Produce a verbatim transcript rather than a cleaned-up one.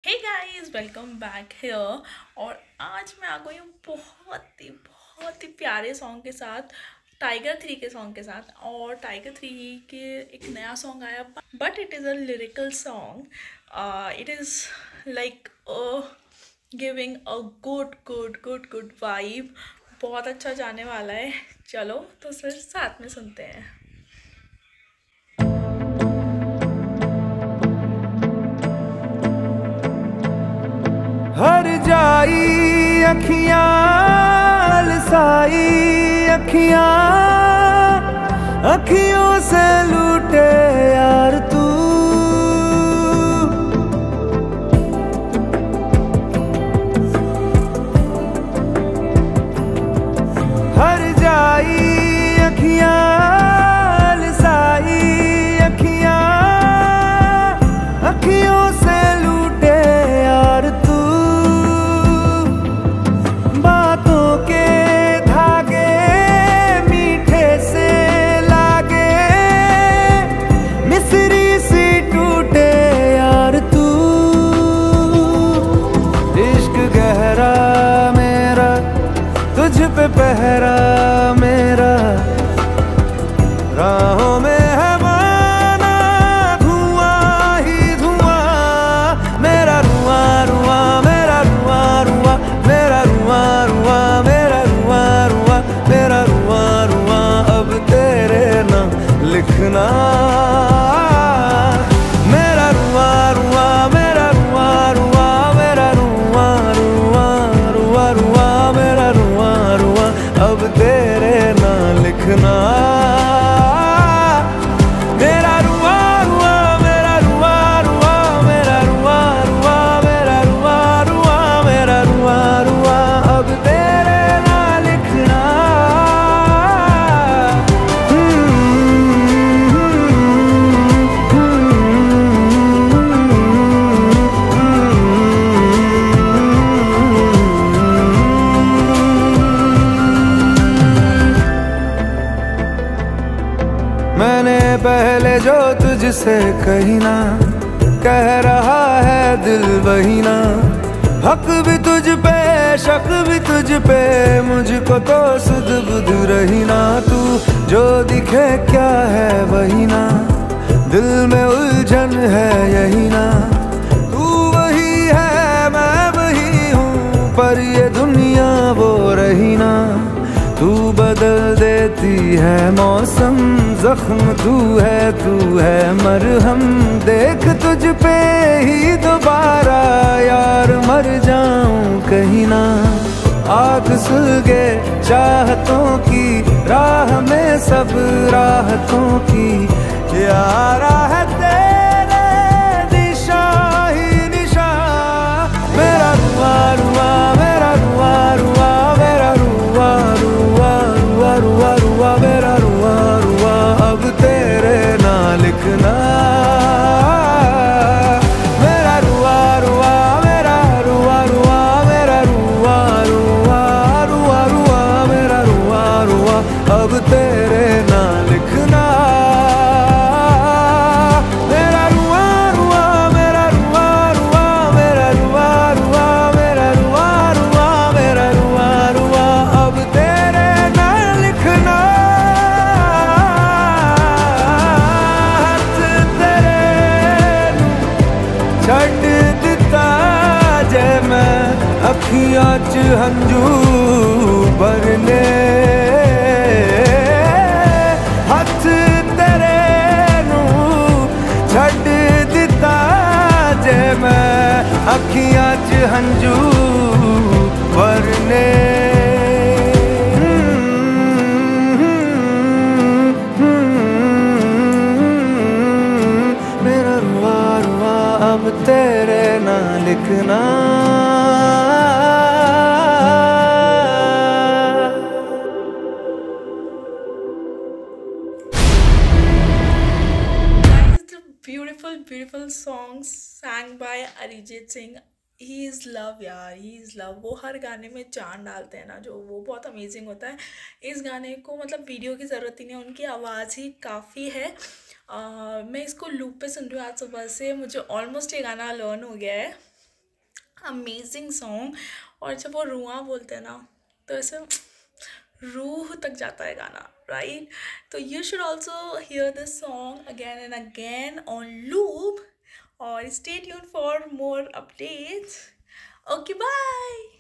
Hey guys, welcome back here. और आज मैं आ गई हूँ बहुत ही बहुत ही प्यारे सॉन्ग के साथ, टाइगर थ्री के सॉन्ग के साथ। और टाइगर थ्री के एक नया सॉन्ग आया, but it is a lyrical song. It is like giving a good good good good vibe. बहुत अच्छा जाने वाला है। चलो तो फिर साथ में सुनते हैं। हर जाई अखियां लसाई अखियां अखियों से लूटे यार तू। हर जाई अखियां लसाई अखियां अखियों से लूटे यार तू। बातों के धागे मीठे से लागे मिसरी सी टूटे यार तू। इश्क गहरा मेरा तुझ पे पहरा मेरा, राहों में है माना धुआं ही धुआं। मेरा रुआ रुआ मेरा रुआ रुआ मेरा रुआ रुआ मेरा रुआ रुआ मेरा रुआ रुआ अब तेरे नाम लिखना। मेरा रुआ रुआ मेरा रुआ रुआ मेरा रुआ रुआ रुआ रुआ मेरा रुआ रुआ अब तेरे नाम लिखना। मेरा रुआ रुआ मेरा रुआ रुआ मेरा रुआ रुआ मेरा रुआ रुआ मेरा रुआ रुआ अब तेरे नाम लिखना। मैंने पहले जो तुझसे कही ना, कह रहा है दिल वही ना। हक भी तुझ पे शक भी तुझ पे, मुझको तो सुध बुध रही ना। तू जो दिखे क्या है वही ना, दिल में उलझन है यही ना। तू वही है मैं वही हूँ, पर ये दुनिया वो रही ना। तू बदल देती है मौसम, जख्म तू है तू है मरहम। देख तुझ पे ही दोबारा यार मर जाऊं कहीं ना। आग सुलगे चाहतों की राह में सब राहतों की, यारा है तेरे निशा ही निशा। मेरा रुआ रुआ मेरा रुआ रुआ मेरा रुआ रुआ रुआ रुआ रुआ मेरा रुआ रुआ अब तेरे ना लिखना। मेरा रुआ रुआ मेरा रुआ रुआ मेरा रुआ रुआ रुआ रुआ मेरा रुआ रुआ अब तेरे ना लिखना। मेरा रुआ रुआ मेरा रुआ रुआ मेरा रुआ रुआ मेरा रुआ रुआ मेरा रुआ रुआ अब तेरे ना लिखना। हथ तेरे नू छड्ड दिता जे मैं अखियां च हंझू भरने। हथ तेरे नू छड्ड दिता जे मैं अखियां च हंझू भरने। मेरा रुआ रुआ अब तेरे ना लिखना। Beautiful beautiful song sang by Arijit Singh. He is love यार, ही इज़ लव। वो हर गाने में जान डालते हैं ना, जो वो बहुत अमेजिंग होता है। इस गाने को मतलब वीडियो की ज़रूरत ही नहीं है, उनकी आवाज़ ही काफ़ी है। आ, मैं इसको लूप पे सुन रही हूँ आज सुबह से। मुझे ऑलमोस्ट ये गाना लर्न हो गया है। Amazing song. और जब वो रुआ बोलते हैं ना तो ऐसे रूह तक जाता है गाना, राइट? तो you should also hear this song again and again on loop, और stay tune for more updates. Okay, bye.